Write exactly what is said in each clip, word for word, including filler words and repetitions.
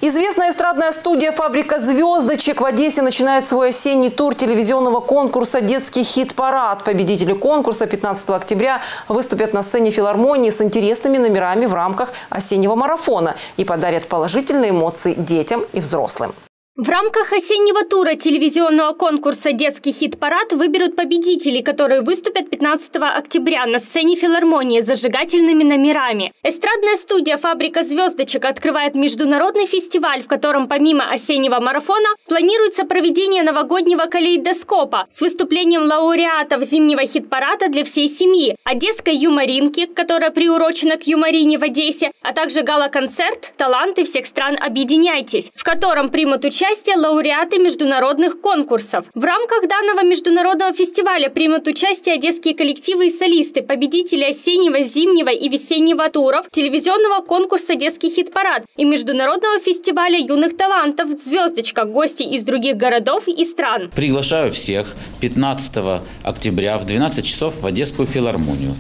Известная эстрадная студия «Фабрика звездочек» в Одессе начинает свой осенний тур телевизионного конкурса «Детский хит-парад». Победители конкурса пятнадцатого октября выступят на сцене филармонии с интересными номерами в рамках осеннего марафона и подарят положительные эмоции детям и взрослым. В рамках осеннего тура телевизионного конкурса «Детский хит-парад» выберут победителей, которые выступят пятнадцатого октября на сцене филармонии с зажигательными номерами. Эстрадная студия «Фабрика звездочек» открывает международный фестиваль, в котором помимо осеннего марафона планируется проведение новогоднего калейдоскопа с выступлением лауреатов зимнего хит-парада для всей семьи, одесской юморинки, которая приурочена к юморине в Одессе, а также гала-концерт «Таланты всех стран, объединяйтесь», в котором примут участие Участие лауреаты международных конкурсов. В рамках данного международного фестиваля примут участие одесские коллективы и солисты, победители осеннего, зимнего и весеннего туров, телевизионного конкурса «Детский хит-парад» и международного фестиваля юных талантов «Звездочка», гости из других городов и стран. Приглашаю всех пятнадцатого октября в двенадцать часов в Одесскую филармонию.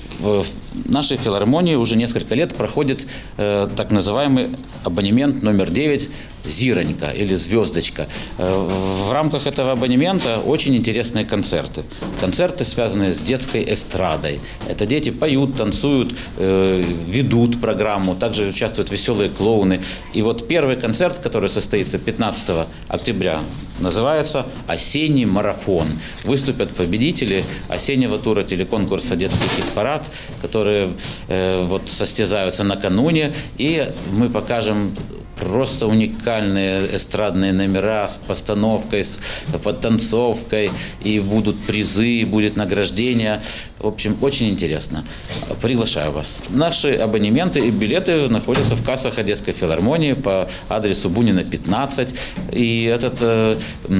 В нашей филармонии уже несколько лет проходит э, так называемый абонемент номер девять «Зиронька» или «Звездочка». Э, в рамках этого абонемента очень интересные концерты. Концерты, связанные с детской эстрадой. Это дети поют, танцуют, э, ведут программу, также участвуют веселые клоуны. И вот первый концерт, который состоится пятнадцатого октября, называется «Осенний марафон». Выступят победители осеннего тура телеконкурса «Детский хит-парад», которые э, вот состязаются накануне, и мы покажем просто уникальные эстрадные номера с постановкой, с подтанцовкой, и будут призы, и будет награждение. В общем, очень интересно. Приглашаю вас. Наши абонементы и билеты находятся в кассах Одесской филармонии по адресу Бунина, пятнадцать. И этот э,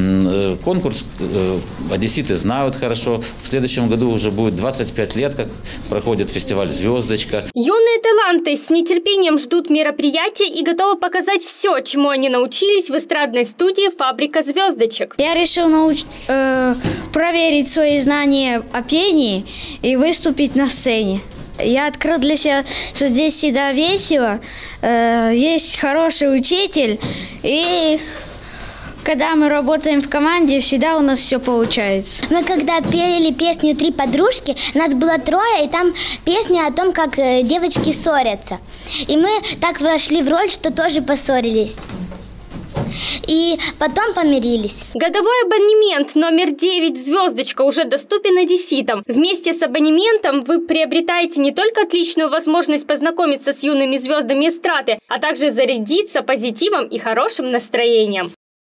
э, конкурс э, одесситы знают хорошо. В следующем году уже будет двадцать пять лет, как проходит фестиваль «Звездочка». Юные таланты с нетерпением ждут мероприятия и готовы показать все, чему они научились в эстрадной студии «Фабрика звездочек». Я решил науч... э, проверить свои знания о пении и выступить на сцене. Я открыл для себя, что здесь всегда весело, э, есть хороший учитель, и когда мы работаем в команде, всегда у нас все получается. Мы когда пели песню «Три подружки», нас было трое, и там песня о том, как девочки ссорятся. И мы так вошли в роль, что тоже поссорились. И потом помирились. Годовой абонемент номер девять «Звездочка» уже доступен одесситам. Вместе с абонементом вы приобретаете не только отличную возможность познакомиться с юными звездами эстрады, а также зарядиться позитивом и хорошим настроением.